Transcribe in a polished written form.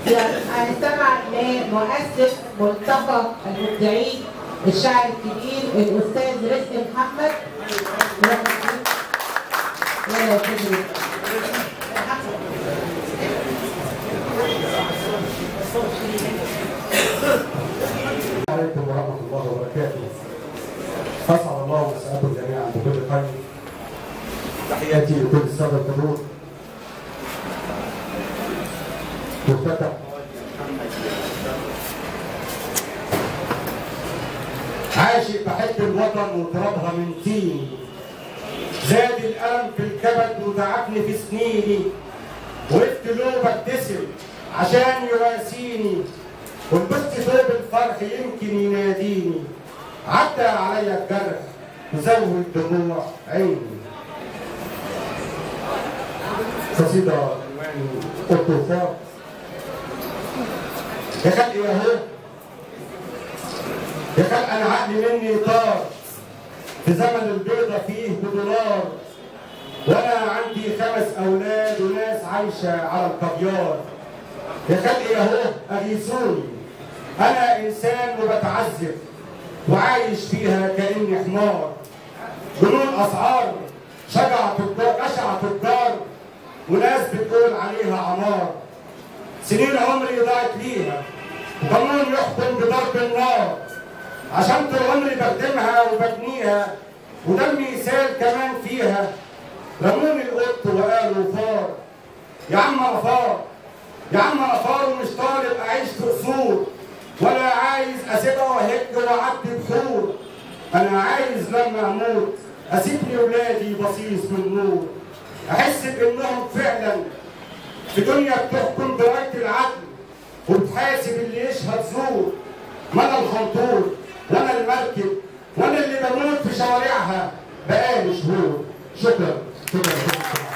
هنستمع لمؤسس ملتقى المبدعين الشاعر الكبير الاستاذ رزق محمد. عليكم ورحمة الله وبركاته. أسعد الله مساءكم جميعا بكل خير. تحياتي لكل السادة الحضور. مفتتح عاشق بحب الوطن وترابها من طيني، زاد الألم في الكبد وتعبني في سنيني، وقفت له ببتسم عشان يواسيني، ولبست ثوب الفرح يمكن يناديني، عدى عليا الجرح وزود دموع عيني. قصيدة عنوان الطوفان. يا خلقي اهو، يا خلق انا عقلي مني طار، في زمن البيضة فيه بدولار، وانا عندي 5 اولاد وناس عايشة على الكافيار. يا خلقي اهو اغيثوني، انا انسان وبتعذب وعايش فيها كاني حمار، جنون اسعار شجع تجار وناس بتقول عليها عمار. سنين عمري ضاعت ليها، قانون يحكم بضرب النار، عشان طول عمري بخدمها وببنيها ودمي سال كمان فيها. رموني القط وقالوا فار، يا عم انا فار، يا عم انا فار ومش طالب اعيش في قصور، ولا عايز اسيبها واهج واعدي بحور. انا عايز لما اموت اسيب لي ولادي بصيص من نور، احس بانهم فعلا في دنيا بتحكم برايه العدل وبتحاسب اللي يشهد زور. ما انا الخنطور وانا المركب وانا اللي بموت في شوارعها بقالي شهور. شكرا.